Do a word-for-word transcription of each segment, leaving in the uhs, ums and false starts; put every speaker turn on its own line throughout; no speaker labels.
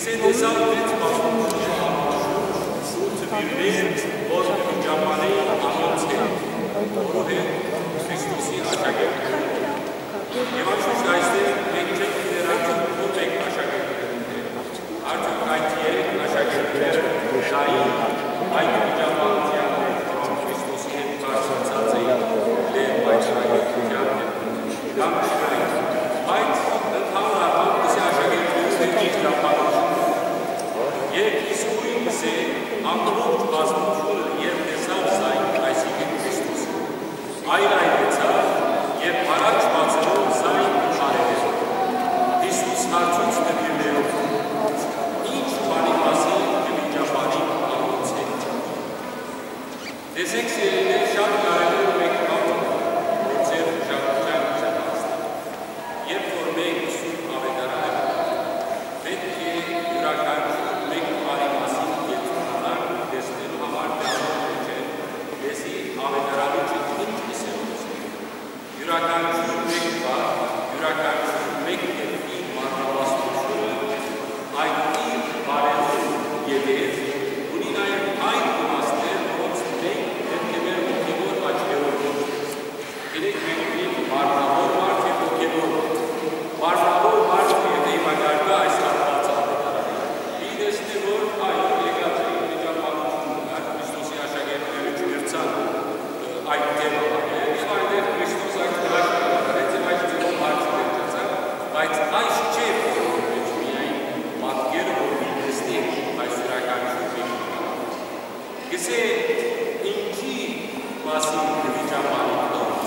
Գսե տեսավ դեց պաշտպանությունը ամուշում, շուրթը բիրներ, որ ժամանեի ամոնց է, որով է Քրիստոսի աշակերտները։ Եվ անշուշտ այստեղ մենք չենք ներառում ով եք աշակերտները։ Արդյոք այդ երեք աշակերտները շային այդ ժամանցյաններ, որոնք Քրիստոսի հետ բարձրացած էին դեր այդ աշակերտությաններ, կամ շային, բայց ընդհանրապես գսե աշակերտները ճիշտ ճամփորդություն։ Երբ իսկույն գսե ամբողջ բազմությունը երբ տեսավ զայն այսինքն Քրիստոսը, այլայլեցավ եւ առաջ բացելով զայն արեց։ Հիսուս հարցուց դեպիներով ինչ բանի մասին դեպիճապանի ամոց է։ Տեսեք սիրելիներ, շատ կարևոր մեկ բան, որ ձեր ուշադրության չհասնի։ Երբ որ մենք Սուրբ Ավետարանը պետք է յուրաքանչյուր մեկ բանի մասին կենտրոնանանք տեսնելու համար դառնում չէ, դեսի Ավետարանը ինչ կսեղուցի։ Յուրաքանչյուր մեկ բան, յուրաքանչյուր մեկ դեպքի մանրամասնությունը այդ իր բարերով ևեր ունի նաև այն իմաստներ, որոնց մենք պետք է մեր հոգևոր աչքերով գիտեք մենք ունենք մարմնավոր մարդ և հոգևոր մարմնավոր մարդ և դիմակարգը այս հատվածը Ավետարանի։ Մի տեսնի, որ այո եկած է վիճակահանությունը, Քրիստոսի աշակերտները չգրցան այդ թեմաները և այնտեղ Քրիստոս այդ հրաշքը արեց և այս ձևով հարցը վերջացավ, բայց այս չէ որով մեջ միայն պատկերը, որ մի տեսնենք այս յուրաքանչյուր մեկի։ Գսե ինչի մասին վիճակահանի կողմից։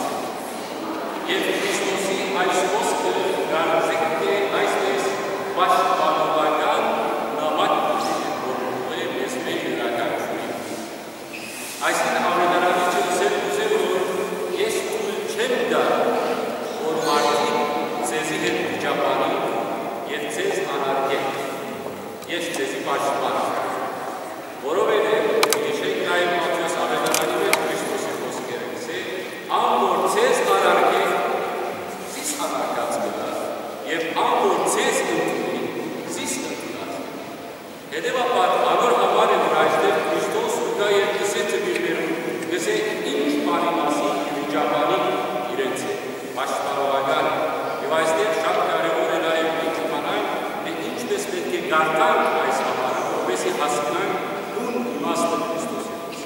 Եվ Քրիստոսի այս խոսքը գարզեք է այսպես պաշտպանողական նամակ է, որ ուղղել է մեզ մեր յուրաքանչյուրին։ Այսինքն Ավետարանի չլսել ուզել, որ ես թույլ չեմ տա, որ մարդիկ ձեզի հետ վիճականի և ձեզ անարգեն, ես ձեզի պաշտպանեմ։ Որովհետև հիշեք նաև Մատթեոս Ավետարանի մեջ Քրիստոսի խոսքերը գսե, ան որ ձեզ անարգեն, զիս անարգած կգա, և ան որ ձեզ ընդունի, զիս ընդունած։ Հետևաբար անոր համար է, որ այստեղ Քրիստոս կգա և գսե ծնիլներում, գսե ինչ բանի մասին վիճականի իրենց է, պաշտպանողական։ Եվ այստեղ շատ կարևոր է նաև մենք իմանանք, թե ինչպես պետք է գարտանք այս համարը, որպեսզի հասկանանք ում իմաստը Քրիստոսի։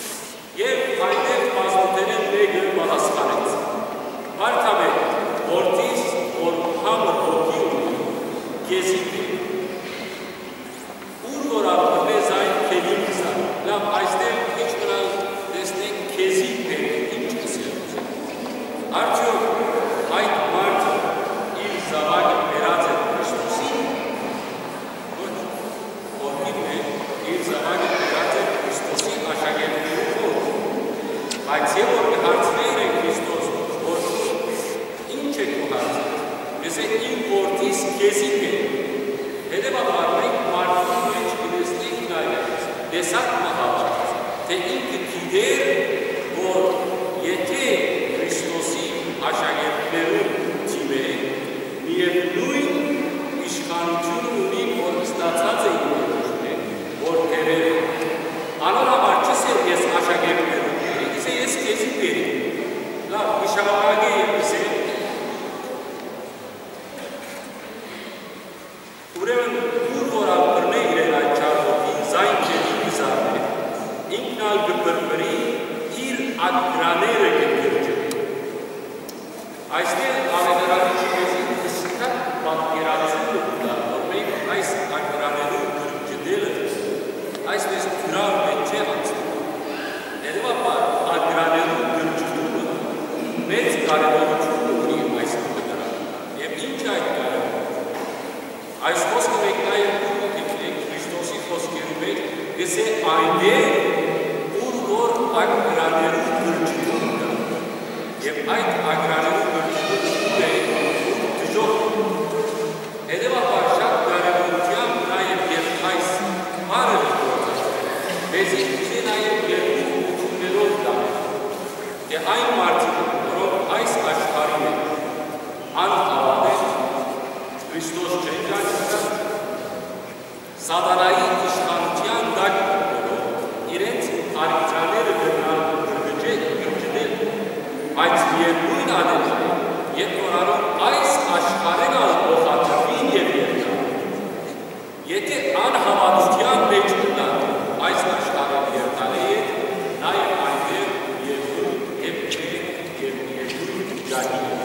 Եվ այնտեղ բազմութենեն մեկը պատասխանեց. Վարդապետ, որդիս, որ համր հոգի ունի, քեզի է։ Ուր որ ապրվեց այն քեզին կսա։ Լավ, այստեղ ինչ մնալ տեսնենք քեզի պետք ինչ կսեղուցե։ Արդյոք այդ մարդը իր զավակը բերած է Քրիստոսին, ոչ, որդին է իր զավակը բերած է Քրիստոսի աշակերտներու մոտ։ Բայց և որ կհարցներ է Քրիստոս, որ ինչ է քո հարցը, գսե իմ որդիս քեզի պետք։ Հետևաբար մենք մարդու մեջ կտեսնենք նաև տեսակ մահավաճ, թե ինքը գիտեր, որ եթե Քրիստոսի աշակերտներու թիմը միևնույն իշխանություն ունի, որ ստացած է իշխանությունը, որ տերերը, անորաբար չսեր ես աշակերտներու, գսե ես քեզի բերի, լավ, իշավարագե և գսե, ուրեմն ուր որ ապրնե իրեն այդ չարվոտին զայն քեզի կզարնե, ինքնալ կբրբրի իր ակրաները կգրջի։ Այստեղ Ավետարանի չկեզին հստակ պատկերացումը կտա, որ մենք այս ակրաներու կրճդելը այսպես դրավ մենք չէ անցնում։ Հետևաբար ակրաներու կրճդումը մեծ կարևորություն ունի այս Ավետարանում։ Եվ ինչ այդ կարևոր։ Այս խոսքը մենք նաև գտնենք Քրիստոսի խոսքերու մեջ, գսե այնտեղ ուր որ ակրաներու կրճդումը կա։ Եվ այդ ակրաներու կրճդումը է դժոխք։ Հետևաբար շատ կարևորությամբ նաև և այս բարը գործաշտել, բեզի չէ նաև երկու ուղություններով տանել, թե այն մարդիկ, որով այս աշխարհի մեջ անհավատ են, Քրիստոս չեն ճանաչել, Սատանայի իշխանության տակ իրենց արիքյաները դրնան գրգջել, բայց երկույն ադետ, երբ որ արում այս աշխարհեն ալպոխատրվին և երկան, եթե անհավատության մեջ կնան այս աշխարհեն երկանի հետ, նաև այնտեղ երկույն հեպքեր և երկույն ժակի է։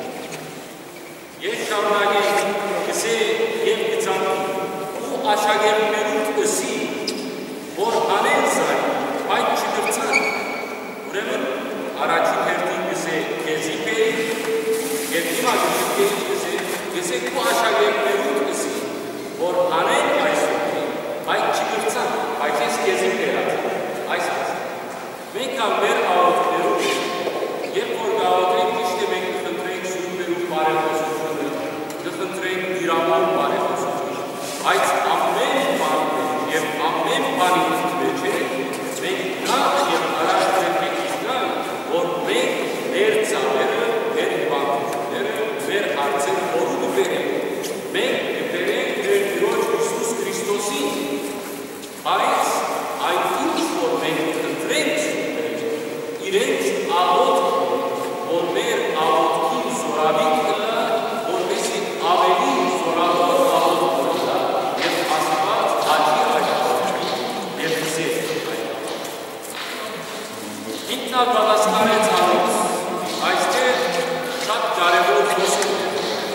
Ես շարունակեմ կսե և կծանքի ու աշակերտներուց կսի, որ անեն զայն, բայց չկրծան, ուրեմն առաջին հերթին կսե կեզի պերի, և հիմա կշկերի կսե, կսե կու աշակերտներուց կսի, որ անեն այս ուղի, բայց չկրծան, բայց ես կեզի պերած, այս ասը։ Մենք ալ մեր աղոտներում ենք, երբ որ գաղոտենք ճիշտ է մենք կխնդրենք սուրբերու բարեխոսությունը, կխնդրենք իրամոն բարեխոսությունը, բայց ամեն բան և ամեն բանի մեջ է, մենք նախ և առաջ պետք է իշխան, որ մենք մեր ծավերը, մեր հիվանդությունները, մեր հարցերը որու կբերենք, մենք կբերենք մեր Տիրոջ Հիսուս Քրիստոսին, բայց այն ինչ որ մենք կխնդրենք իրենց աղոթք, որ մեր աղոթքին զորավիք կլա, որպեսզի ավելի զորավոր աղոթք կլա, և Աստված հաճի այդ աղոթքի և ձեր այդ աղոթքի։ Ինքնա պատասխանեց անոնց, այստեղ շատ կարևոր խոսք է։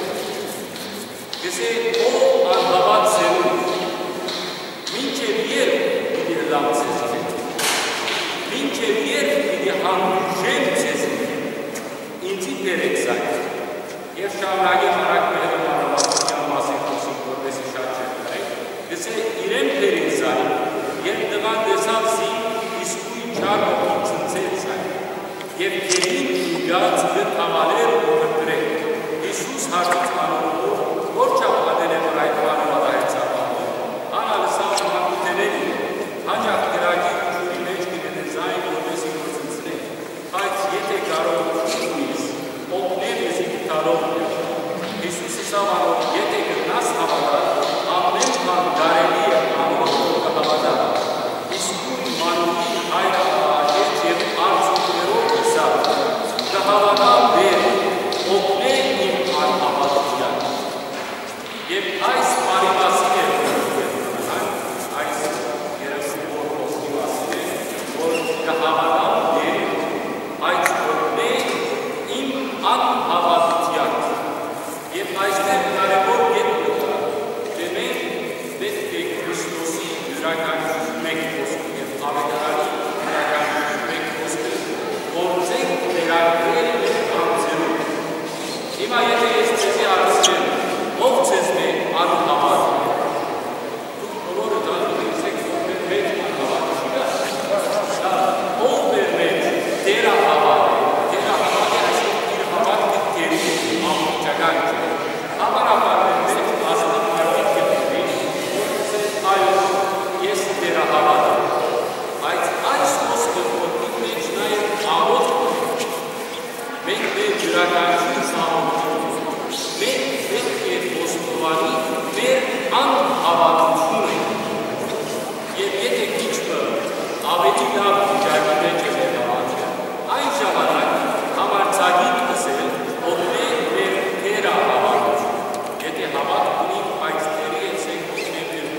Գսե ով անհավատ զերուն, մինչև երբ պիտի լավ ձեզ հետ, մինչև երբ պիտի համուժեմ ձեզ հետ, ինձի բերեք զայն, և շարունակեմ արագ մեղրը մանավանության մասին խոսում, որպեսի շատ չեմ կարեք, գսե իրեն բերեք զայն, երբ տղան տեսավ զին, իսկույն չար ողին ծնցել զայն, և կերին ինգած գտ համալեր ու կրտրեք, Հիսուս հարցուց անորով, որ չապ ադել է որ այդ բանը վատահեցավ անոր, անալսավ մակութենելի, հաճախ գրակի ուժուրի մեջ կգնե զայն, որպեսի որ ծնցնեք, բայց եթե կարող ուժույս, օգնել ես իգտարով էր, Հիսուս իսավ անոր, եթե գրնաս հավատալ, ամեն բան գարելի է անոր որ կհավատալ, իսկույն մանուկի հայրը աղաճեց և արցունքներով իսավ, կհավատալ բեր, օգնել իմ անհավատության։ Եվ այս բարի մասին է, այս երեսնոր խոսքի մասին է, որ կհավատալ բեր, բայց օգնել իմ անհավատության։ Եվ այստեղ կարևոր կետ կտա, թե մենք պետք է Քրիստոսի յուրաքանչյուր մեկ խոսքը և ավետարանի յուրաքանչյուր մեկ խոսքը գործենք ներարկել մեր անձերում։ Հիմա եթե ես ձեզի հարցնեմ, ով ձեզ է անհավատ, դուք բոլորը դանդուղեցեք, ով մեր մեջ անհավատ չի գա։ Ով մեր մեջ տերահավատ է, տերահավատ է այսօր իր հավատքը տերի ամբողջական չէ։ Հավանաբար մեր մեջ ազնիվ մարդիկ կբերի, որ ասես այո, ես տերահավատ եմ, բայց այս խոսքը որ իր մեջ նաև աղոթք ունի, մենք մեր յուրաքանչյուր աղոթքով, մենք պետք է ոսկորվանի մեր անհավատությունը, և եթե քիչը ավելի լավ վիճակի մեջ է մեր հավատքը, այն ժամանակ համարձակիտ ասել օգնել մեր թերահավատություն, եթե հավատք ունենք, բայց թերի եցեք օգնել մեր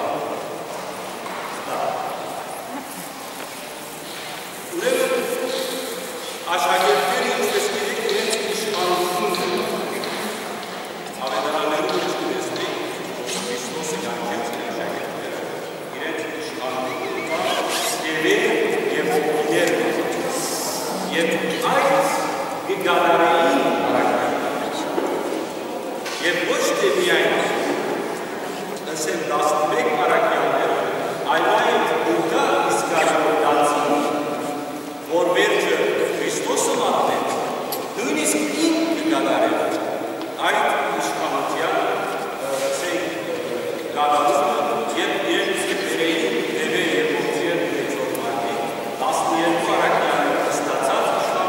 թերահավատություն։ Ուրեմն աշակերտները ինչպես գիտեք իրենց իշխանությունն են, ավետարաններում ինչ կտեսնենք, Քրիստոսը յանքեց իր աշակերտները, իրենց իշխանությունը դևեր և գիտեր և այդ գիտարային արակայնից և ոչ թե միայն ասեմ տասնմեկ արակյանները, այլ նաև ուտա իսկարիոտացին, որ վերջը Քրիստոսը մատնեց, նույնիսկ ինք կգադարել այդ իշխանության գադարումը, երբ իրենց կբերեին դևեր և ողջեր մեծով մարդիկ, տասներկու արակյանները ստացած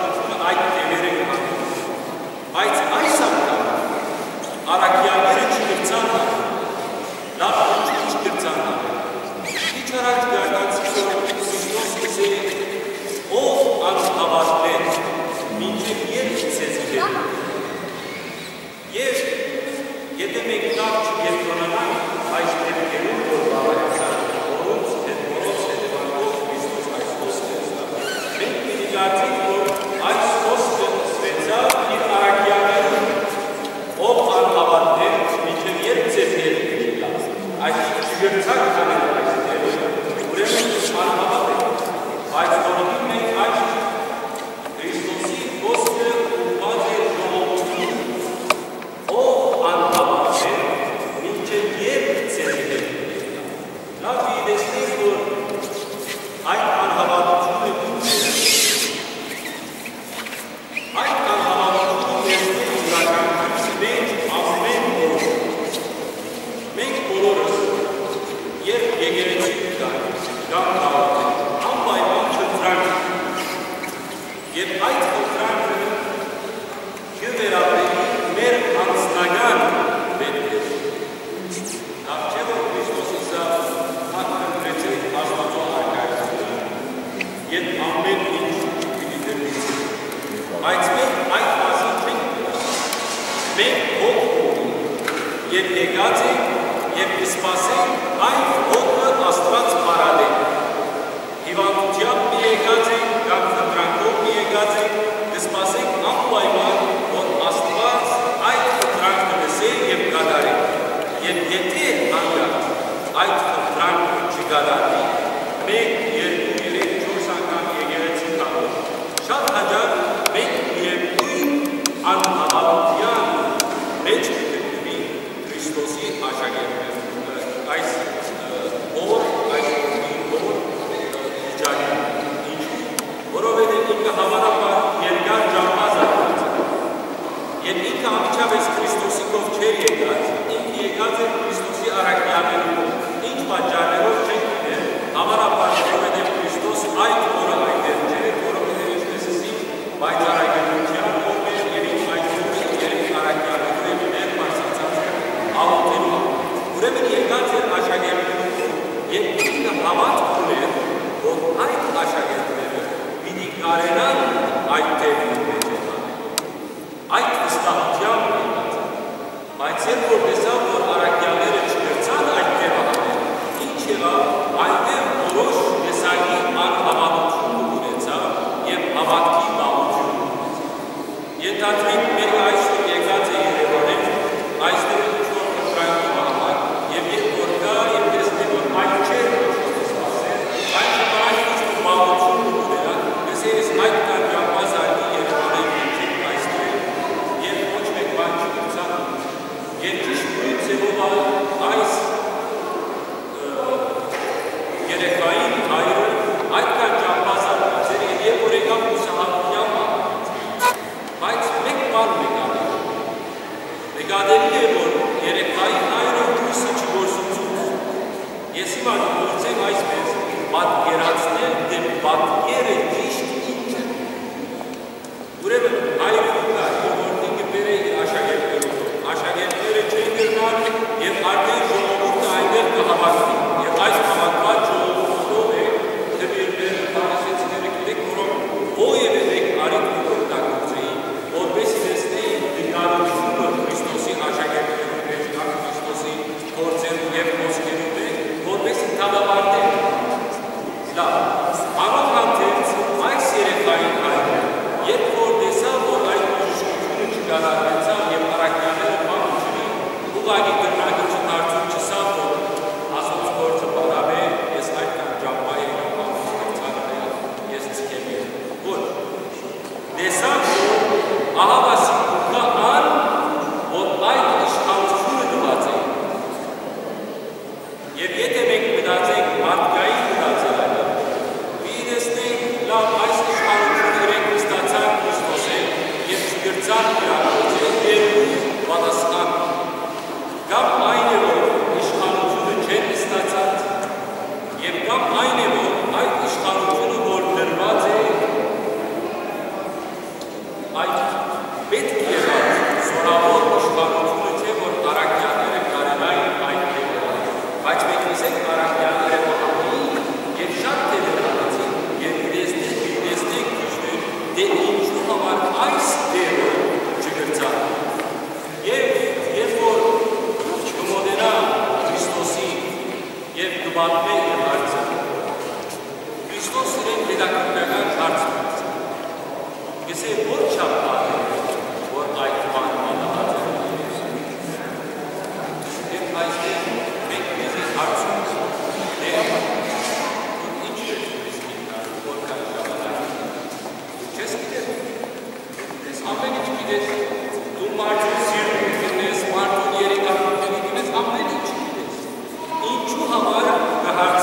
եկեղեցին կան կաղաքը, անպայման խնդրանք, և այդ խնդրանքը կվերապրի մեր անձնական պետքեր։ Նախ չէ, որ Քրիստոսի սա հատկրեցեք Աստծո արկայությունը և ամեն ինչ պիտի դրվեցին։ Բայց մենք այդ մասին չենք մնաս։ Մենք հոգ և եկած ենք և կսպասենք այդ հոգը Աստված պարադենք։ Հիվանդությամբ մի եկած ենք կամ խնդրանքով մի եկած ենք, կսպասենք անպայման, որ Աստված այդ խնդրանքը լսե և կատարի։ Եվ եթե անգամ այդ խնդրանքը չկատարվի, մեկ, երկու, երեք, չորս անգամ եկեղեցի կանգնի, շատ հաճախ մենք միևնույն անհավատության մեջ կգտնվի Քրիստոսի աշակերտները։ Այս օր, այս օրի օր իջանի։ Ինչու՞։ Որովհետև ինքը հավանաբար երկար ժամանակ ապրած է։ Եվ ինքը անմիջապես Քրիստոսի կողմ չէր եկած, ինքը եկած է Քրիստոսի առաքյալներով։ Ինչ պատճառներով չենք գիտեր, հավանաբար որովհետև Քրիստոս այդ օրը այդտեղ չէր, որովհետև ինչպես ասի, բայց առաքյալության օրն էր և ինչ այդ օրը երեք առաքյալներով և մեր մարսացած աղոթելու։ Ուրեմն եկած էր աշակերտներով և ինքը հավատք ուներ, որ այդ աշակերտները պիտի կարենան այդ տեղի մեջ եղան։ Այդ վստահությամբ եկած է։ Բայց երբ որ տեսավ, որ առաքյալները չկրցան այդ տեղը անել, ինչ եղավ, այնտեղ որոշ տեսակի անհավատություն ունեցավ և հավատքի մահություն ունեցավ։ Ենթադրենք մեր այսօր եկած է Երևանին, այստեղ ինչ-որ խնդրանքի համար, և երբ որ գա և տեսնի, որ այն չէր ինչ-որ սպասել, այն ժամանակ ինչ-որ մահություն ուներան, ես ես այդ կան ճամբազարի Երևանին եկեք այստեղ, և ոչ մեկ բան չկրցան, և ճիշտ նույն ձևով այս երեխային հայրը այդքան ճամբազար կացեր և երբ որ եկավ ուսահատության մահաց։ Բայց մեկ բան նկատել։ Նկատելի է, որ երեխայի հայրը հույսը չգործուցուց։ Ես հիմա գործեմ այսպես պատկերացնել, թե պատկերը ճիշտ ինչ է։ Ուրեմն հայրը կա, որ ինքը բեր է իր աշակերտներով։ Աշակերտները չեն գրնալ և արդեն ժողովուրդը այնտեղ կհավաքվի։ Եվ այս հավաքված ժողովուրդով է դպիրները, փարիսեցիները գիտեք, որոնք ովևէ մեկ արիք օգտագործեին, որպեսզի տեսնեին նկարությունը Քրիստոսի աշակերտներու մեջ կամ Քրիստոսի գործերու և խոսքերու մեջ, որպեսզի դատապարտեն։ Լավ, անոնքանթերց այս երեխային հայրը, երբ որ տեսավ, որ այդ բժշկությունը չկատարվեցավ և առաքյալները բան չունի, ուղղակի կրնակը չդարձում չսավ, որ Աստծո գործը բարավ է, ես այդքան ճամբայի կամ ամուսնացանը ես ցկեմ եմ։ Ոչ, տեսավ, որ ահավասի կա ան, որ այդ իշխանությունը դված է։ Եվ եթե մենք մտածենք մարդկային մտածելը, իրեսնենք լավ այս իշխանությունը իրենք ստացան Քրիստոսեն և չգրցան իրագործել երկու պատասխան։ Կամ այն է, որ իշխանությունը չեն ստացած և կամ այն է, որ այդ իշխանությունը, որ դրված է, այդ պետք եղած զորավոր իշխանությունը չէ, որ առաքյալները կարենային այդ տեղը։ Բայց մենք ասենք առաքյալները մահանին և շատ տեղեր անեցին և տեսնենք, տեսնենք քիչներ, դե ինչու համար այս տեղը չգրցան։ Եվ երբ որ կմոտենա Քրիստոսի և կպատմե իր հարցը, Քրիստոս իրեն հետաքրքրական հարց ունեցավ։ Գսե որ չափ բան է, որ այդ բանը պատահած է։ Եվ այստեղ մենք մեզ հարցում դե ինչ է իսկին որքան ժամանակ։ Չես գիտես։ Ես ամեն ինչ գիտես, դու մարդու սիրուն գնես, մարդու երիկամությունի գնես, ամեն ինչ գիտես։ Ինչու համար կհար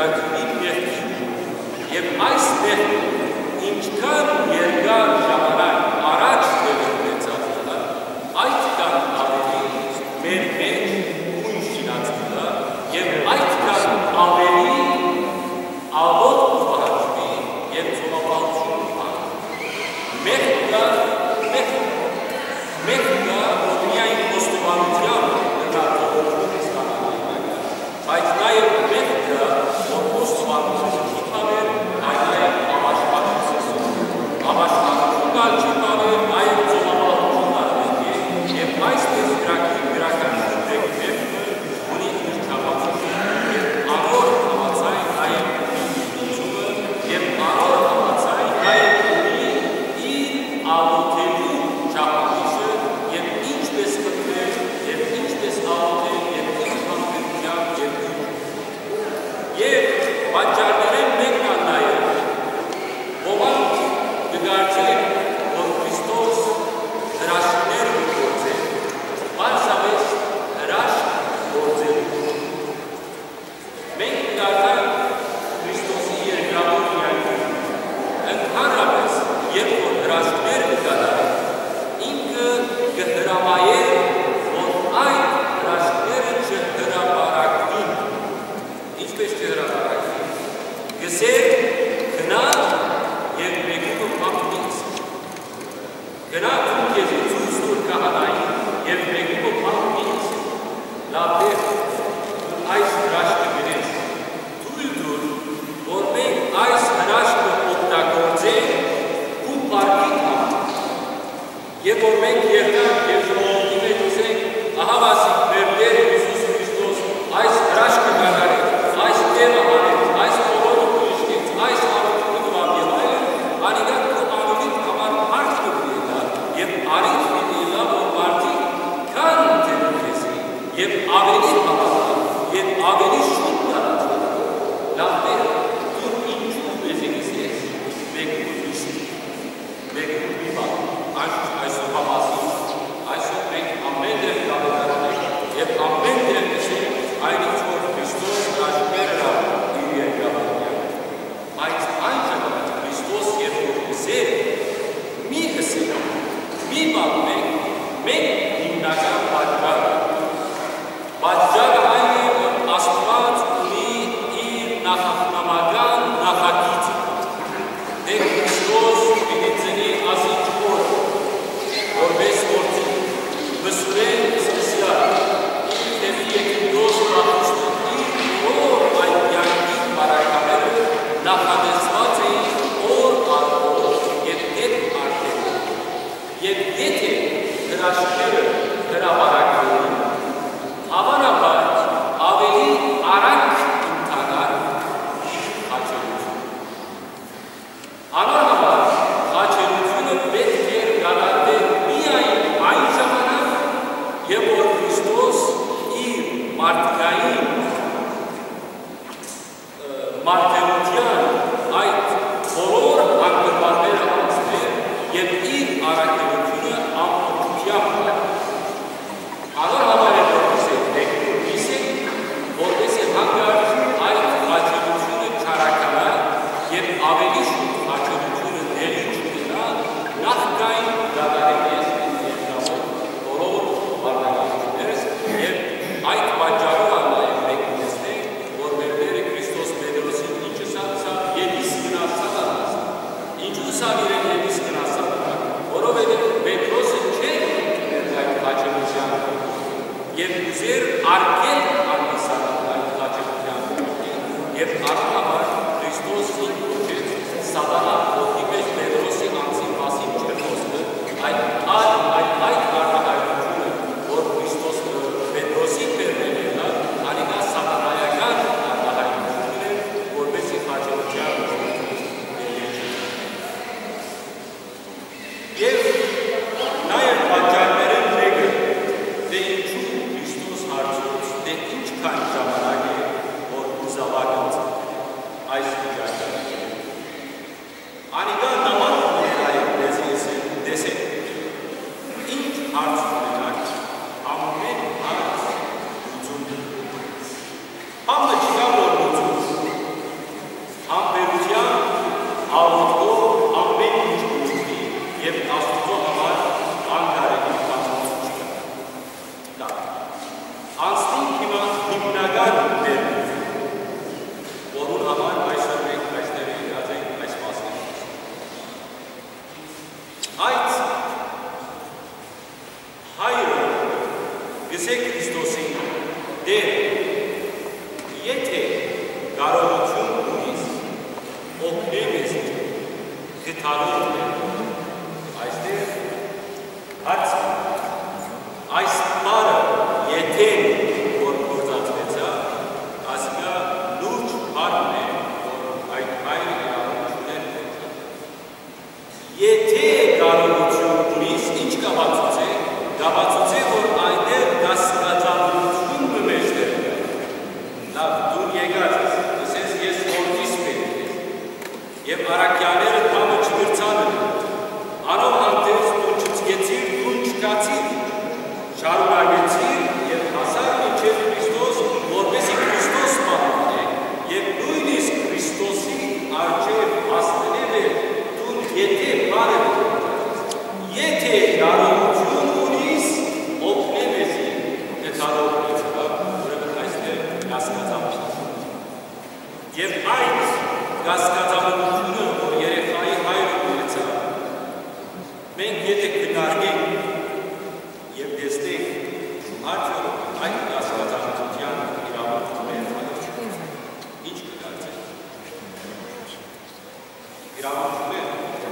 կրակի մեղքի և այս մեղքը ինչքան երկար ժամանակ առաջ դեպրեցած կլա, այդքան ավելի մեր մեջ ույն շինած կլա և այդքան ավելի աղոտ կպահանջվի և ծովապահություն կպահանջվի։ Մեղքը մեղքը որ միայն խոստովանությամբ նկատողություն ստանալու, բայց նաև մեղքը որ խոստովանություն չի տալու, այլ նաև ամաշխարհություն։ Ամաշխարհություն կալ չի տալու, այլ ծովապահություն արվի և այսպես գրակի գրականություն մեղքը ունի իր չափածությունը և անոր համաձայն նաև ինքնությունը և անոր համաձայն նաև ունի իր աղոթելու չափանիշը և ինչպես խնդրել և ինչպես աղոթել և ինչ համբերությամբ և ինչ և պատճառներեն մեկն ան նաև ոմանք կգարձեն, որ Քրիստոս հրաշքներ գործել, պարզապես հրաշք գործելու։ Մենք կգարձանք Քրիստոսի երկրավոր կյանքում, ընդհանրապես, երբ որ հրաշքներ կկատարի, ինքը կհրամայեր, որ այդ հրաշքները չհրապարակվին։ Ինչպես չհրապարակվին։ Գսեր գնա և մեկուկը պապնից։ Գնա դու քեզի ցույց տուր քահանային և մեկուկը պապնից։ Լավ դեր այս հրաշքը գնես։ Թույլ տուր, որ մենք այս հրաշքը օգտագործենք ու պարգի համար։ Եվ որ մենք երդանք և ժողովրդի մեջ ուզենք, ահա ասենք մեր Տեր Հիսուս Քրիստոս այս հրաշքը կատարեց, այս դեպը հանեց, այս բոլորը կուժկեց, այս արոթը կվավ և այլն, անիկա քո անունիդ համար մարդ կպիտի լա, և արիթ պիտի լա, որ մարդիկ կան դեպը քեզի, և ավելի հավատալ, և ավելի շուտ տարածել։ Լավ Տեր, դու ինչու մեզնից ես, մեկ ու հիշի, մեկ ու մի բան, այսօր համասին, այսօր մենք ամեն դեպ կապետարանենք և ամեն դեպ նշենք այն ինչ որ Քրիստոս հրաշքներն ա իր երկրավոր կյանքում։ Բայց այն ժամանակ Քրիստոս երբ որ ասել, մի ասել, մի պատմենք, մենք հիմնական պատճառը։ Պատճառը այն է, որ Աստված ունի իր նախախնամական նախագիծը։ Դե Քրիստոս պիտի ծնի ասիչ օրը, որպես գործի, վսուրեն սկսյալ, իր դեպի եկնդոս պահուստը, իր որ այդ կյանքի բարակաները նախադեսված էին օր առ օր և դեպ արդեն։ Եվ եթե հրաշքները հրապարակվեն, հավանաբար ավելի արագ ընթանար խաչելություն։ Անորհամար խաչելությունը պետք է կատարվեր միայն այն ժամանակ, երբ որ Քրիստոս իր մարդկային մարդկության այդ բոլոր անկրպանները անցներ և իր առաքելությունը ամբողջությամբ կար։ Անորհամար է որպես է դեսեք, որպես է հանգարց այդ խաչելությունը չարականա և ավելի շուտ խաչելությունը դելի չկնա նախկային դատարեկես երկրավոր բոլոր մարդկանություններս և այդ պատճառով նաև մենք տեսնենք, որ մեր Տերը Քրիստոս Պետրոսին ինչը սա ելիս գնացած անասա։ Ինչու սա իրեն ելիս գնացած անա, որովհետև Պետրոսը չէր ընդունել այդ խաչելության և ուզեր արգել անդիսանալ այդ խաչելության և առնահամար Քրիստոս ինք կոչեց սատանա, ովքի մեջ Պետրոսի անձի մասին չէր խոսքը, այդ այդ արտահայտությունը, որ Քրիստոս Պետրոսի բերնել է, անիկա սատանայական արտահայտությունն է, որպեսզի խաչելության և նաև պատճառներն մեկը, դե ինչու Քրիստոս հարցուց, դե ինչքան ժամանակ է, որ ուզավակն այս վիճակը։ Անիկա նման ուներ այդ դեսեք, ինչ հարց ունենակ, ամեն հարց լուծում։ Համը չկա, որ լուծում դեր եթե կարողություն ունիս օգնել ես գտարում այստեղ հաց այս բարը եթե որ գործածվեցա ասկա լուրջ հարն է որ այդ հայր իրավունքներ եթե կարողություն ունիս ինչ կապացուց է կապացուց է որ այնտեղ կասկածավորություն մեջտեղ լավ դու եկած ես ես որտիս պետք եւ արաքյաները տանը չգրցան անով անտես դու չծգեցիր դու չկացիր շարունակեցիր եւ հասար մինչեւ Քրիստոս որպեսզի Քրիստոս մահանե եւ նույնիսկ Քրիստոսի արժե հասնելը դու եթե բարը եթե կարողություն ունիս օգնել ես դետալով ուրեմն այստեղ կասկածավորություն եւ այդ կասկածավորությունը որ երեխայի հայրը ունեցա մենք եթե կնարգենք եւ դեստենք արդյոք այդ կասկածավորության իրավունքները ինչ կդարձեն իրավունքները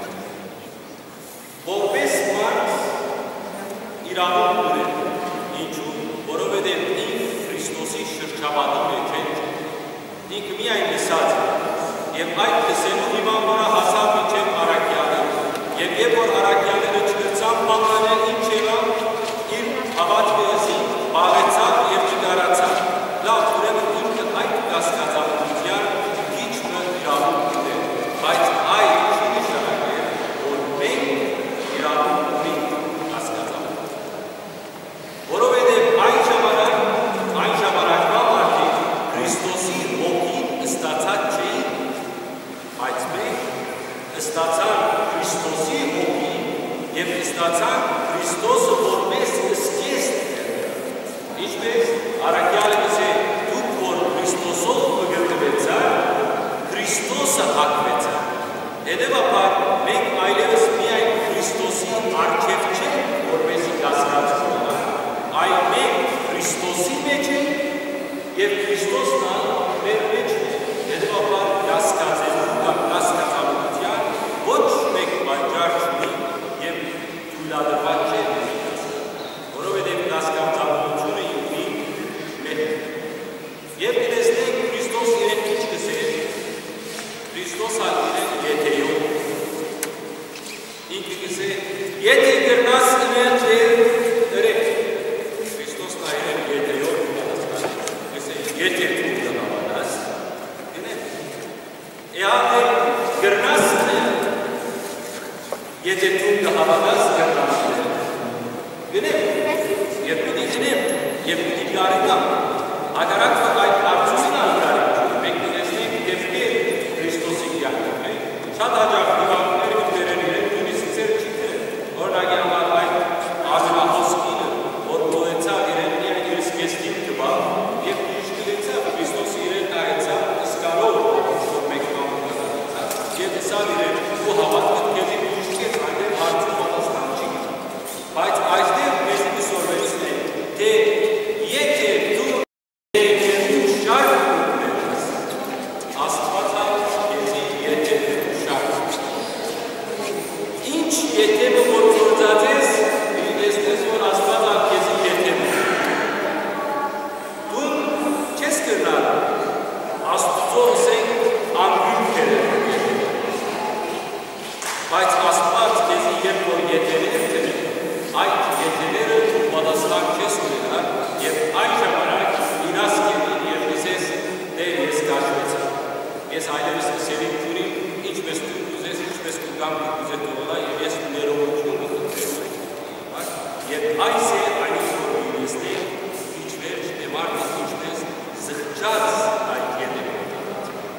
որպես մարդ իրավունք ունեն ինչու որովհետեւ ինքը Քրիստոսի շրջապատի մեջ է ինքը միայն լսած եւ այդ լսելու հիման վրա հասավ մինչեւ Արաքյանը եւ երբ որ Արաքյանները չգրցան բանանել ինչ եղավ իր հավատքեզի բաղեցավ եւ չդարացավ լավ ուրեմն ինքը այդ կասկածավորության քիչ մը իրավունք ունի բայց այդ չի նշանակել որ մենք իրավունք ունենք կասկածավորություն որովհետեւ այն ժամանակ այն ժամանակվա մարդիկ Քրիստոսի հոգին ստացած չէին բայց մենք ստացան Քրիստոսի հոգի եւ ստացան Քրիստոսը որպես սկիզբ ինչպես Արաքյալը ասե դուք որ Քրիստոսով մգրտվեցաք Քրիստոսը հագվեցա հետեւաբար մենք այլևս միայն Քրիստոսի առջև չենք որպեսզի կասկածություն ունենանք այլ մենք Քրիստոսի մեջ ենք եւ Քրիստոսն մեր մեջ է հետեւաբար կասկածելու կամ կասկածավորության ոչ մեկ պատճառ չունի եւ թույլատրված չէ որովհետեւ կասկածավորությունը ունի մեր եւ դեսնենք Քրիստոս իրեն ինչ կսե Քրիստոս ալին եթեյով ինքը կսե եթե գրնաս ինել դեր դրեք Քրիստոս նայել եթեյով կսե եթե դու դնամանաս գնե Եհատե գրնաս եթե դու դահավանաս գրնաս գնե եւ պիտի գնեմ եւ պիտի գարեկամ ագարակ այդ արդյունքն ալկարի մենք դեսնենք դեպքի Քրիստոսի կյանքը շատ հաջող դիվաններ դերեն իրեն նույնիսկ ծեր չի դեր օրինակ համար այդ արժանահոսքինը որ մոդեցավ իրեն միայն իր սկեստին կբա եւ իշխլեցավ Քրիստոսի իրեն նայեցավ իսկալով որ մեկ բան կդարձավ եւ սա իրեն ու հավատքը քեզի իշխեց այնտեղ հարցը պատասխան չի բայց այստեղ մեզ կսորվեցնի թե եթե դու Ես այլևս սերին քուրի ինչպես դու ուզես, ինչպես դու կամ ուզես դողնա եւ ես ներողություն կխնդրեմ։ Եվ այս է այն ինչ որ նստել, ինչպես դեմարկ ինչպես զղջած այդ ելը։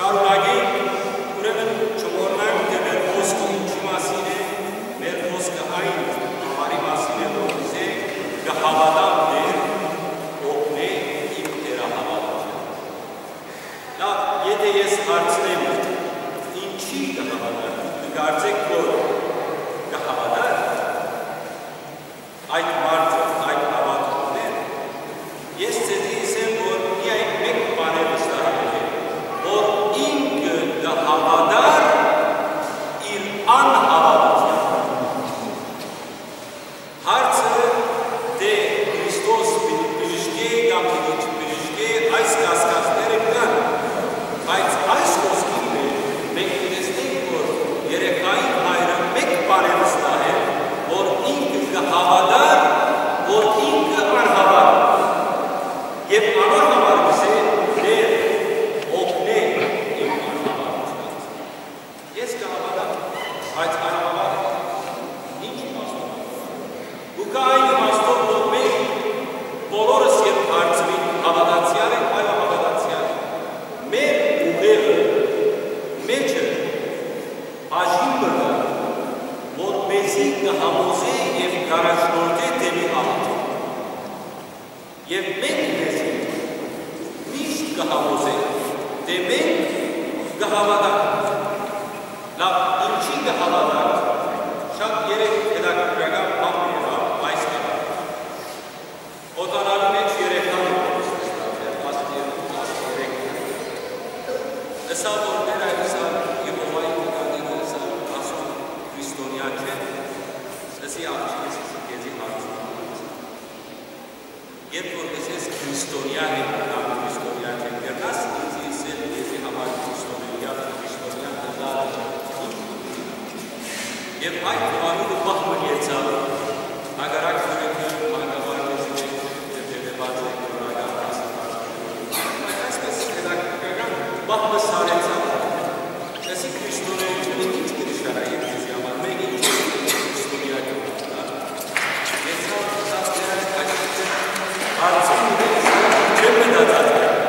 շարունակի ուրեմն չմոռնանք թե մեր խոսքը ինչի մասին է, մեր խոսքը այն համարի մասին է, որ ուզե կհավատամ մեր օգնե իմ թերահավատության։ Լավ, եթե ես հարցնեմ ինչի կհավատար, կկարծեք, որ կհավատար այդ մարդը, այդ հավատքներ, ես ձեզի ասեմ, որ միայն մեկ բան է վստահել է, որ ինքը կհավատար իր անհավատությամբ։ Հարցը դե Քրիստոս բժշկե կամ չբժշկե այս կասկածները կան, բայց այս խոսքին մենք տեսնենք, որ երեխային հայրը մեկ բան է վստահել, որ ինքը կհավատար, որ ինքը անհավատ եւ անոր համար գսե դեր օգնե իմ անհավատությամբ։ Ես կհավատամ, բայց անհավատ ինչ իմաստով։ Ու կա այն իմաստով, որ մենք բոլորս երբ հարցվենք հավատացյալ ենք, այո հավատացյալ ենք։ Մեր ուղեղը մեջը բաժին մտա, որ մեզի կհամոզե եւ կառաջնորդե դեպի հավատը։ Եվ մենք մեզի միշտ կհամոզենք, թե մենք կհավատանք։ Լավ, ինչի կհավատանք, շատ երեք հետաքրքրական բան եղավ այս կերպ։ Օտարանի մեջ երեխան ասա, որ մեր այդսա Եհովայի նկատիվը ասա, ասում քրիստոնյա չէ, ասի աղջիկս քեզի հարցում։ Երբ որ ասես քրիստոնյա է կամ քրիստոնյա չէ, դեռնաս ինձ իսել քեզի համար քրիստոնյա, քրիստոնյա դառը։ Եվ այդ բանուը բախմը եցավ, հագարակ որևէ մանկավարժի մեջ դեպերված է կորական հասարակ։ Այսպես հետաքրքրական բախմը սարեցավ, ասի քրիստոնեությունը ինչ կնշանակի քեզի համար, մեկ ինչ քրիստոնյա կնշանակի։ Եցավ սա դերած այդպես հարցում չեմ մտածած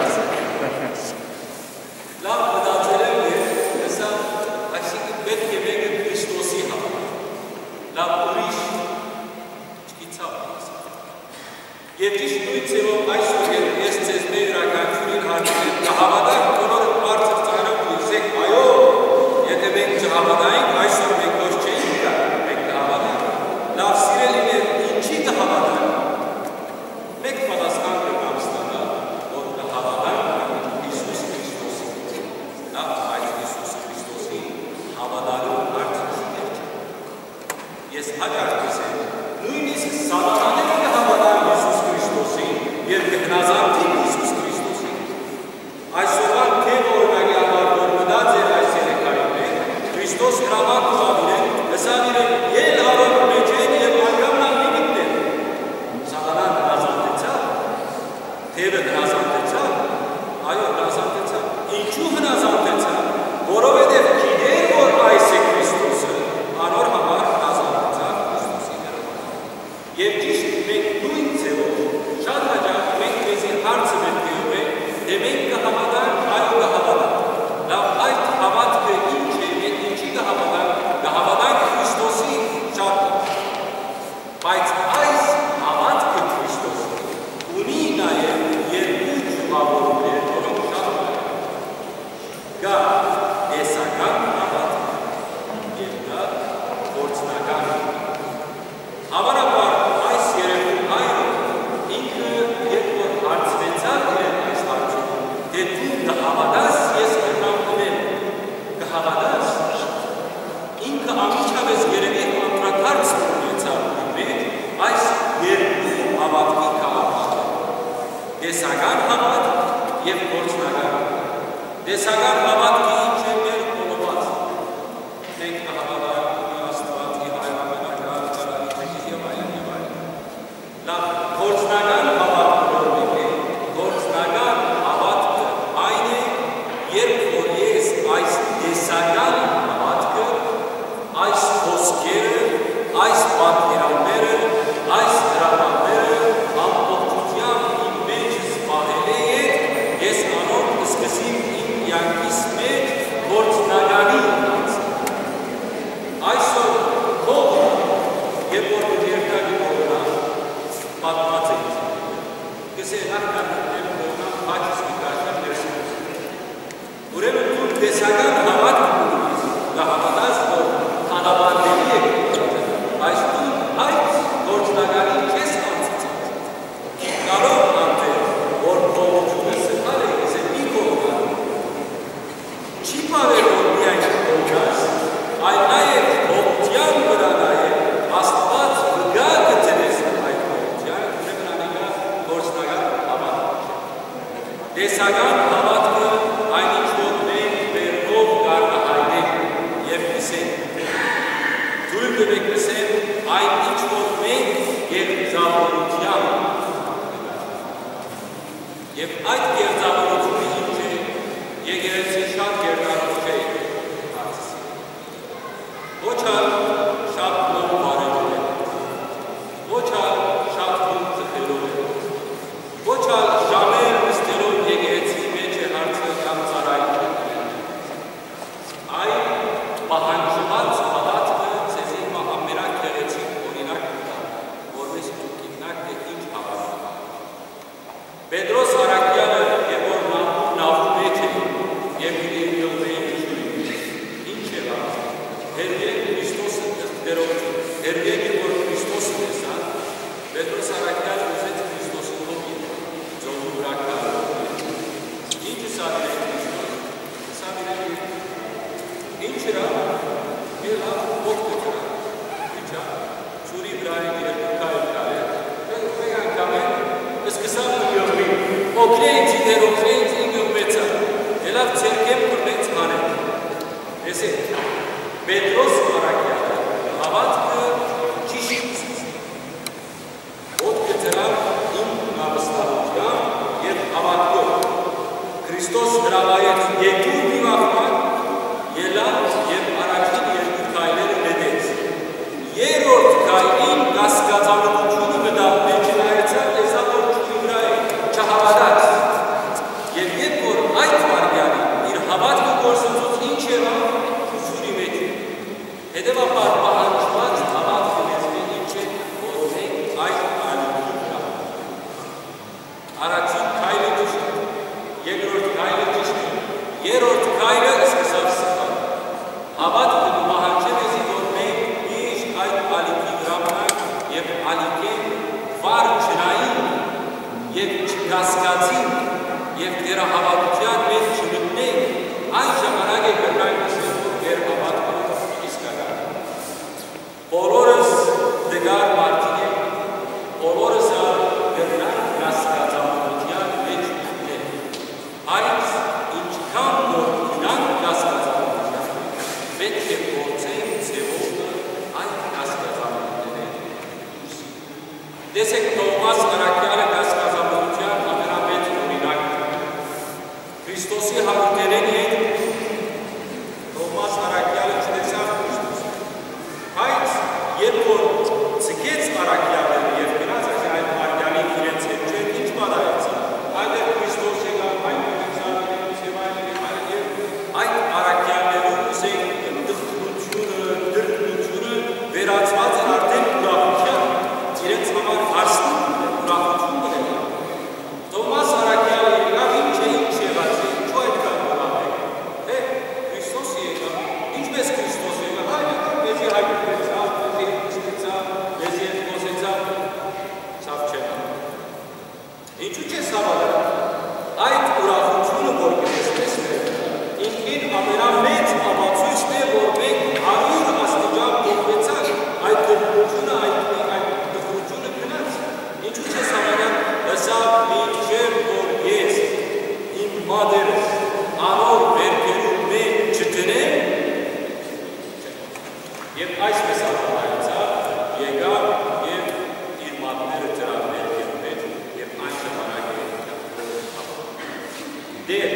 լավ մտածել եմ և հեսա այսինքն պետք է մեկը Քրիստոսի համար լավ ուրիշ չգիտավ և ճիշտ նույն ձևով այսօր ես ձեզ մեր յուրաքանչյուրին հարցրել կհավատանք բոլորը բարձր ծանրով լսեք այո եթե մենք չհավատայինք այսօր մենք ոչ չէինք գա մենք կհավատանք լավ սիրելիներ ինչի կհավատանք մեկ պատասխան կգամ ստանալ, որ կհավատանք Հիսուս Քրիստոսի։ Լավ, այդ Հիսուս Քրիստոսի հավատալու արդյունքի մեջ։ Ես հակառակ կսեմ, նույնիսկ սատանաները կհավատան Հիսուս Քրիստոսին և կհնազանդին Հիսուս Քրիստոսին։ Այսօրվան թե օրինակի համար, որ մտած էր այս երեխայի մեջ, Քրիստոս հրաման կուղավորեն, հսան իրեն ել առով մեջ են և անգամնան մինիքն են։ Սատանան Թևը հնազանդեցավ, այո հնազանդեցավ, ինչու հնազանդեցավ, որովհետև գիտեր, որ այս է Քրիստոսը, անոր համար հնազանդեցավ Քրիստոսի հրաման։ Եվ ճիշտ մենք նույն ձևով, շատ հաճախ մենք մեզի հարցը պետք է ուղղենք, թե մենք կհավատանք, այո կհավատանք։ Լավ այդ հավատքը ինչ է, մենք ինչի կհավատանք, կհավատանք Քրիստոսի շատ։ Բայց այս հավատքը Քրիստոսի ունի նաև երկու ճյուղավորումներ, որոնք շատ կա տեսական հավատք և կա գործնական։ Հավանաբար այս երևում հայրը ինքը երբ որ հարցվեցավ իրեն այս հարցում, թե դու կհավատաս, ես կհրամայեմ, կհավատաս, ինքը անմիջապես երևի անդրադարձ ունեցավ մեր այս երկու հավատքի կապակցությամբ։ Տեսական հավատ և գործնական։ Տեսական հավատքի ինչ է մեր կողմած։ Մենք կհավատանք Աստվածի հայրամենակալ կարալիքից և այլն և այլն։ Լավ, գործնական հավատքը որ մենք է, գործնական հավատքը այն է, երբ որ ես այս տեսական հավատքը, այս խոսքերը, այս պատկերանները, այս դրամաները ամբողջությամբ իմ մեջ զբաղել է, ես անոր սկսեմ իմ կյանքիս դեսական հավատք ունես, դա հավատաս, որ հանավանդելի է կողմը, բայց դու այդ գործնականի չես անցած։ Կարող անտեր, որ կողմությունը սխալ է, ես է մի կողմը։ Չի պարել, որ միայն կողմաս, այլ նաև կողմության վրա նաև աստված վգա գծերես այդ կողմության, ուրեմն անիկա գործնական հավատք չէ։ Դեսական հավատքը այն ինչ որ մենք վերնով կարգահայտենք և կսենք, թույլ տվեք կսենք այն ինչ որ մենք գերձավորությամբ և այդ գերձավորությունը ինչ է, եկեղեցի շատ գերտանող չէ ոչ ալ շատ լավ բարելով է, ոչ ալ շատ լավ ծխելով է, ոչ ալ ժամեր նստելով եկեղեցի մեջ է հարցը կամ ծառայք է։ Այն պահանջված հավատքը ձեզի համերակ եկեղեցին օրինակ կտա, որպես դուք գիտնաք թե ինչ հավատք։ Պետրոս Արաքյանը, երբ որ նավու մեջ է, և իր ելվեին ջուրի, ինչ է վաղ, հերգե Քրիստոսը դերոջը, հերգե որ Քրիստոսը տեսա, Պետրոս Արաքյանը ուզեց Քրիստոսը հոգի, ձողու վրա կար։ Ինչը սավիր է Քրիստոսը, սավիր է ինչ իրա, ելա հոգ կտրա, իչա, ջուրի վրա է երկու կայր կար է, մեկ անգամ է, սկսավ նույորվի, օգնեինցի դեր օգնեինցի նյուրվեցա, ելավ ծերկեմ կրնեց հանեք։ Ես է, Պետրոս Արաքյանը հավատքը ճիշտ ոտքը ծրավ իմ նավստահությամբ և հավատքով։ Քրիստոս հրավայեց երկու դիմախման, ելավ և առաջին երկու քայլերը նետեց։ Երրորդ քայլին կասկածավորությունը մտավ մեջը նայեցավ, տեսավ որ ջուրի վրա է, չհավատաց։ Եվ երբ որ այդ վայրկյանին իր հավատքը գործընծուց ինչ եղավ, ջուրի մեջ է։ Հետևաբար պահանջված հավատքը մեզ մեջ ինչ է, որ մենք այդ ալիքի վրա։ Առաջին քայլը ճիշտ է, երկրորդ քայլը ճիշտ է, երրորդ քայլը սկսավ սխալ։ Հավատքը պահանջել է զի, որ մենք միշտ այդ ալիքի վրա մնանք և ալիքեն վար չնային և չկասկածին և դերահավատության մեջ չմտնենք, այն ժամանակ է կրնային ասել, որ դեր հավատքը իսկական։ Բոլորս դգար մարդիկ ենք, բոլորս կրնային կասկածավորության մեջ մտնենք։ Այս ինչքան որ գնանք կասկածավորության, պետք է գործենք ձևովը այդ կասկածավորությունները։ Տեսեք Թովմաս Արաքյանը կասկածավորության ամենամեծ օրինակն է։ Քրիստոսի հարուտերենի հետ Թովմաս Արաքյանը չտեսավ Քրիստոսը։ Բայց երբ որ ձգեց Արաքյանը և գնաց այդ Մարիամին իրենց հետ չէ, ինչ պատահեցավ։ Այդտեղ Քրիստոս եկավ, այն մտեցավ իրենց և այլն և այդ Արաքյաններում ուզենք դխտությունը, դրդնությունը վերածված են արդեն ուրախության, իրենց համար հարստում ուրախություն ունենալ։ Թովմաս Արաքյանը եկավ, ինչ է, ինչ եղած է, ինչու այդքան ուրախ եք։ Թե Քրիստոսը եկավ, ինչպես Քրիստոս եկավ, այ եկավ, մեզի հայտնվեցավ, մեզի նստեցավ, մեզի հետ խոսեցավ, ցավ չեմ։ Ինչու չես հավատալ։ Այդ ուրախությունը, որ կտեսնես, ինքին ամենամեծ ապացույցն է, որ մենք հարյուր աստիճան փոխվեցանք, այդ դրդությունը, այդ դխրությունը գնաց։ Ինչու չես հավատալ, լսավ մինչև որ ես իմ մատերս անոր վերքերում մեկ չդնեմ, և այսպես հավատայցավ, եկավ և իր մատները դրավ վերքերում մեջ և այն ժամանակ է դեր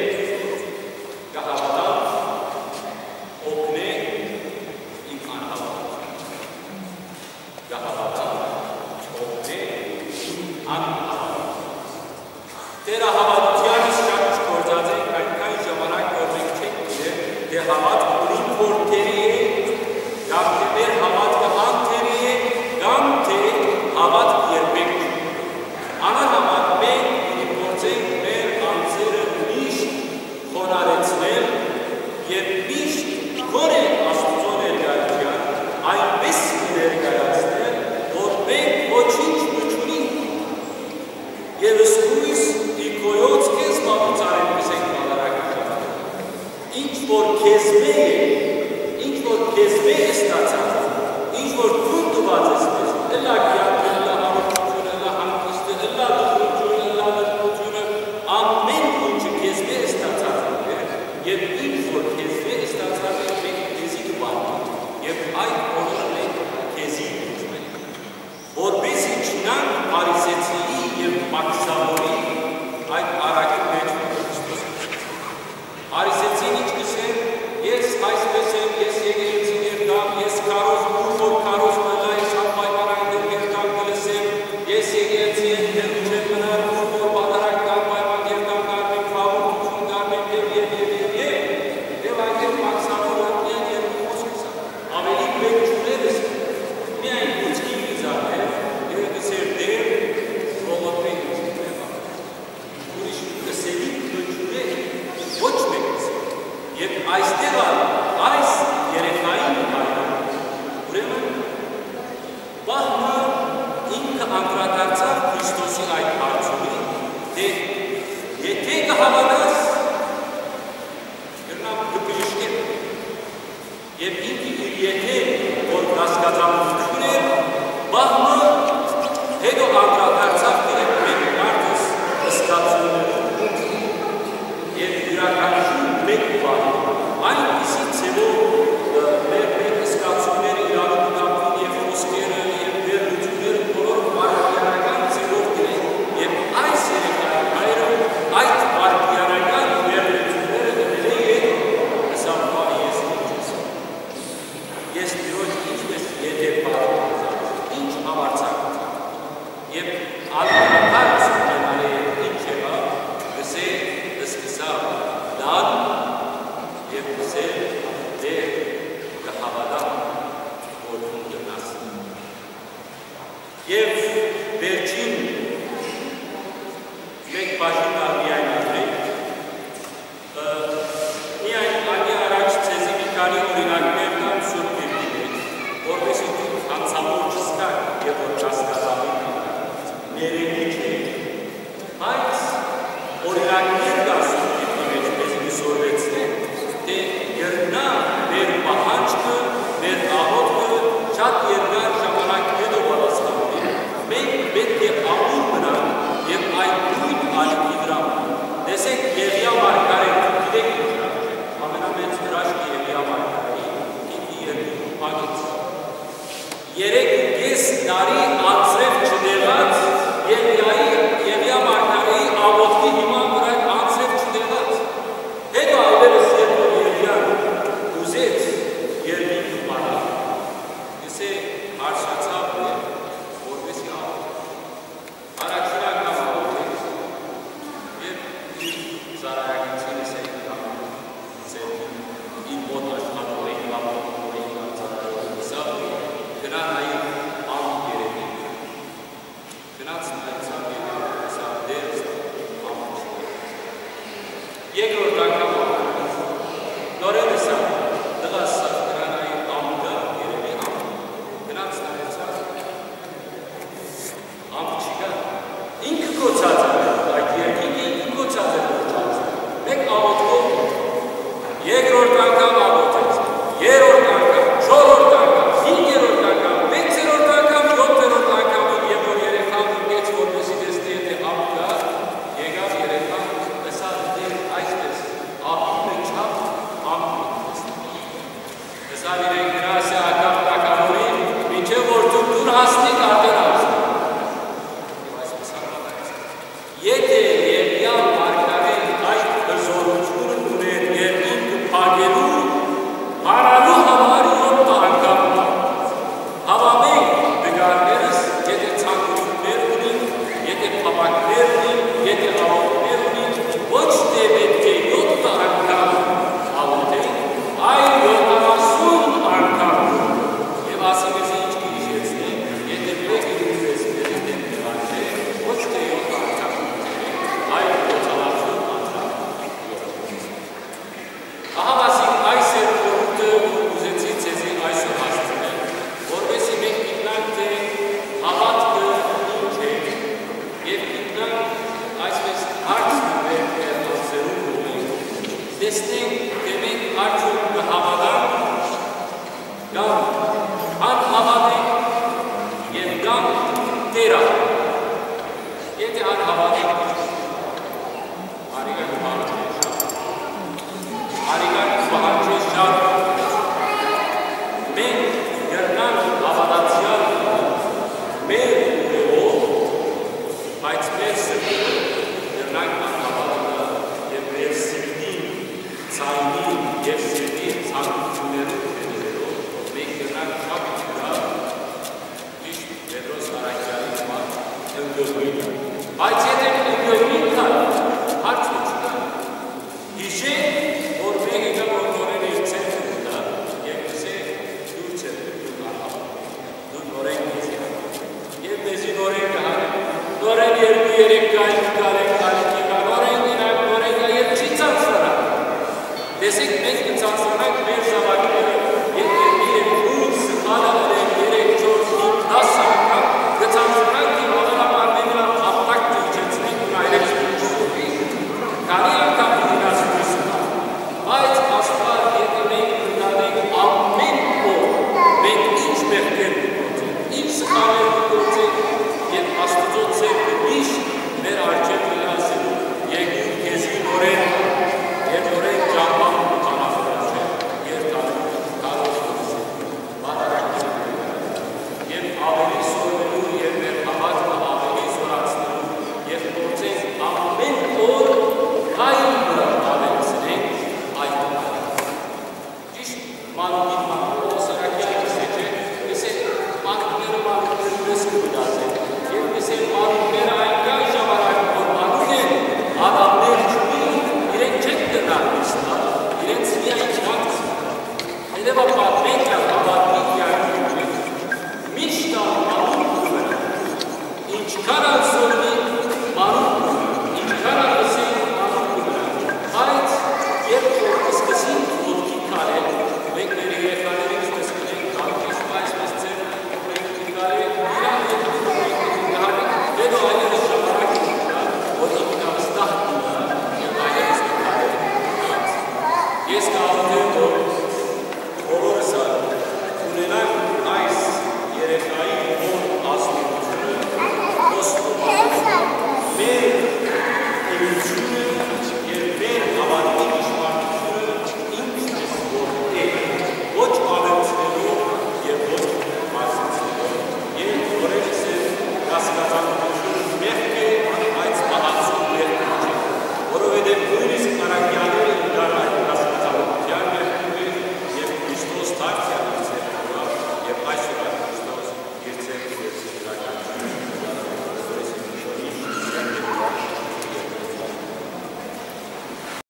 կհավատամ, օգնե իմ անհավատություն։ Կհավատամ, օգնե իմ անհավատություն։ Տերահավատությանս շատ չգործած ենք, այնքան ժամանակ որ մենք չենք գիտել, թե հավատք ունի փորձերի է, կամ թե մեր հավատքը անթերի է, կամ թե հավատք երբեք չի։ Անհավատ մենք ունի փորձենք մեր անձերը միշտ խոնարեցնել և եւ սկույս իքոյոց քեզ մատուցարել միսենք բալարակը։ Ինչ որ քեզմե է, ինչ որ քեզմե է ստացած, ինչ որ դու տված ես մեզ, ըլա կյանքը, ըլա հարություն, ըլա հանգիստը, ըլա դրություն, ըլա լրբությունը, ամեն ինչը քեզմե է ստացած է, եւ ինչ որ քեզմե է ստացած է, մենք քեզի կբանենք, եւ այդ օրը մենք քեզի կգործենք, որպեսզի չնանք փարիսեցիի եւ մաքսավորի այդ արագի մեջ Քրիստոսը։ Փարիսեցին ինչ կսեն, ես այսպես եմ, ես եկեղեցին երթամ, ես քարոզում, որ քարոզ մնա, ես անպայմանագիր երթամ կլսեմ, ես եկեղեցի եմ, հեռու չեմ մնալ, որ պատարակ անպայման երթամ կարմեմ, խաղորդություն կարմեմ, եւ եւ եւ եւ եւ եւ այդ մաքսավորը միայն երկու խոսքս է։ Ավելի մեկ չունես, միայն ուծքի վիզան է, եւ կսեր դեր ողոպին ուրիշ կսելի կչուներ ոչ մեկս և այստեղ այս երեխային հայրան ուրեմն բահմը ինքը անդրադարձավ Քրիստոսի այդ հարցումի թե եթե կհավատաս կրնամ կպիրիշկեր և ինքը իր եթե որ հասկացամություն էր բահմը հետո անդրադարձավ թե մենք մարդս սկացումներում և յուրականություն մեկ բան այնպիսի ձևով մեր մեր սկացումները իրարու կապվին և խոսքերը և վերլությունները բոլոր վարկյանական ձևով գրեն և այս երեխային հայրը այդ վարկյանական վերլությունները դնել է ետ հսամվարի ես ինչպես ես դիրոջ ինչպես եթե պատրված ինչ համարցակ և ալպանապարս կենալ է ինչ եղա գսե սկսա լան և գսե դեր կհավատամ որ ունգնաս և վերջին մեկ բաժին արմիայն ատրեք միայն անի առաջ ծեզի մի քանի օրինակներ կամ սուրբ երկի մեջ որպեսի դու հանցավոր չսկակ և որ չասկազավի ներելի չէ բայց օրինակներ կա սուրբ երկի մեջ մեզ հիսորվեցնեն թե երնա մեր պահանջքը, մեր աղոթքը շատ երկար ժամանակ հետո պատասխանվի մենք պետք է ամուր մնանք և այդ նույն ալիքի վրա տեսեք Եղիա մարգարեն գիտեք ամենամեծ հրաշքը Եղիա մարգարեի ինքի երկու փակեց երեք ու կես տարի անձրև չդեղած Եղիա մարգարեի աղոթքի հիման վրա անձրև չդեղած հետո այլևս երբ որ Եղիան ուզեց երկինքը պարավ գսե հարցացավ որպեսի աղոթ առաջին անգամ աղոթեց և իր ծառայականությունս է իր մոտ աշխատող էին աղոթող էին ծառայող սա գնա նայր ամուր երևի գնաց նայցավ և սա դեր ամուր երկրորդ անգամ աղոթեց նորերը սա դղաս սա գնա նայր ամուրը երևի ամուր գնաց նայցավ ամուր չիկա ինքը կոցած է այդ երկինքը ինքը կոցած է մեկ աղոթքով երկրորդ անգամ աղոթեց երրորդ անգամ չորրորդ անգամ հինգերորդ անգամ վեցերորդ անգամ յոթերորդ անգամ երբ որ երեխան ընկեց որպեսզի տեսնի թե ամուր կա եկավ երեխան տեսավ թե այսպես աղոթքը չափ ամուր տեսավ իրեն գրաս է ակապ տակավորին մինչև որ դուք դուր հասնիք արդեն հասնիք և այսպես հարվածայց եթե